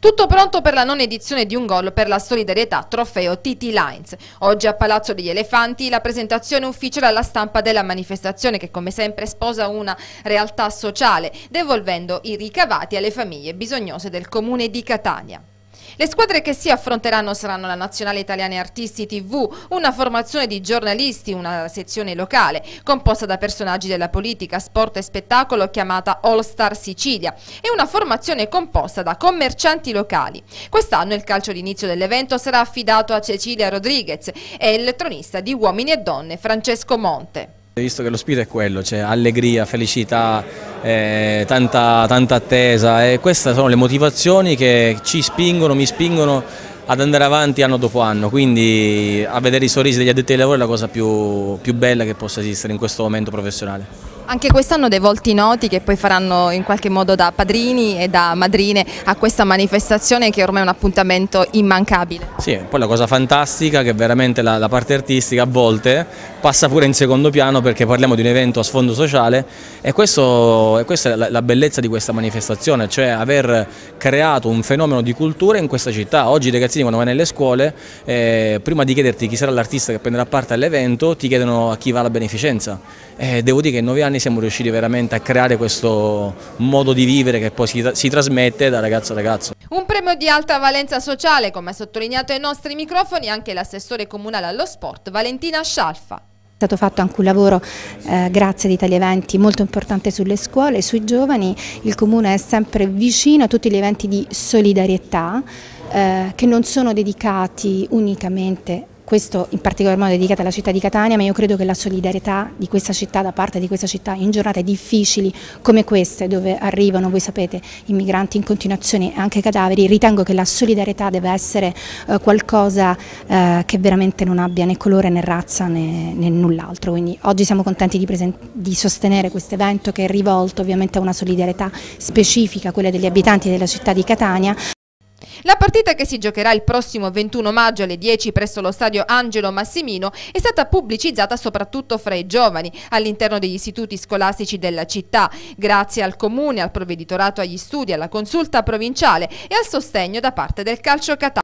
Tutto pronto per la non edizione di un gol per la solidarietà trofeo TT Lions. Oggi a Palazzo degli Elefanti la presentazione ufficiale alla stampa della manifestazione che come sempre sposa una realtà sociale, devolvendo i ricavati alle famiglie bisognose del comune di Catania. Le squadre che si affronteranno saranno la Nazionale Italiana Artisti TV, una formazione di giornalisti, una sezione locale, composta da personaggi della politica, sport e spettacolo chiamata All Star Sicilia e una formazione composta da commercianti locali. Quest'anno il calcio d'inizio dell'evento sarà affidato a Cecilia Rodriguez e il tronista di Uomini e Donne Francesco Monte. Visto che lo spirito è quello, c'è allegria, felicità, tanta attesa e queste sono le motivazioni che ci spingono, mi spingono ad andare avanti anno dopo anno, quindi a vedere i sorrisi degli addetti ai lavori è la cosa più bella che possa esistere in questo momento professionale. Anche quest'anno dei volti noti che poi faranno in qualche modo da padrini e da madrine a questa manifestazione che ormai è un appuntamento immancabile. Sì, poi la cosa fantastica è che veramente la parte artistica a volte passa pure in secondo piano perché parliamo di un evento a sfondo sociale e questa è la bellezza di questa manifestazione, cioè aver creato un fenomeno di cultura in questa città. Oggi i ragazzini quando vanno nelle scuole, prima di chiederti chi sarà l'artista che prenderà parte all'evento, ti chiedono a chi va la beneficenza. Devo dire che in 9 anni siamo riusciti veramente a creare questo modo di vivere che poi si trasmette da ragazzo a ragazzo. Un premio di alta valenza sociale, come ha sottolineato ai nostri microfoni anche l'assessore comunale allo sport Valentina Scialfa. È stato fatto anche un lavoro, grazie ad Italia Eventi, molto importante sulle scuole, sui giovani. Il Comune è sempre vicino a tutti gli eventi di solidarietà che non sono dedicati unicamente, questo in particolar modo dedicato alla città di Catania, ma io credo che la solidarietà di questa città, da parte di questa città, in giornate difficili come queste, dove arrivano, voi sapete, i migranti in continuazione e anche cadaveri, ritengo che la solidarietà deve essere qualcosa che veramente non abbia né colore né razza né null'altro. Quindi oggi siamo contenti di sostenere questo evento che è rivolto ovviamente a una solidarietà specifica, quella degli abitanti della città di Catania. La partita che si giocherà il prossimo 21 maggio alle 10 presso lo stadio Angelo Massimino è stata pubblicizzata soprattutto fra i giovani all'interno degli istituti scolastici della città, grazie al Comune, al provveditorato agli studi, alla consulta provinciale e al sostegno da parte del Calcio Catania.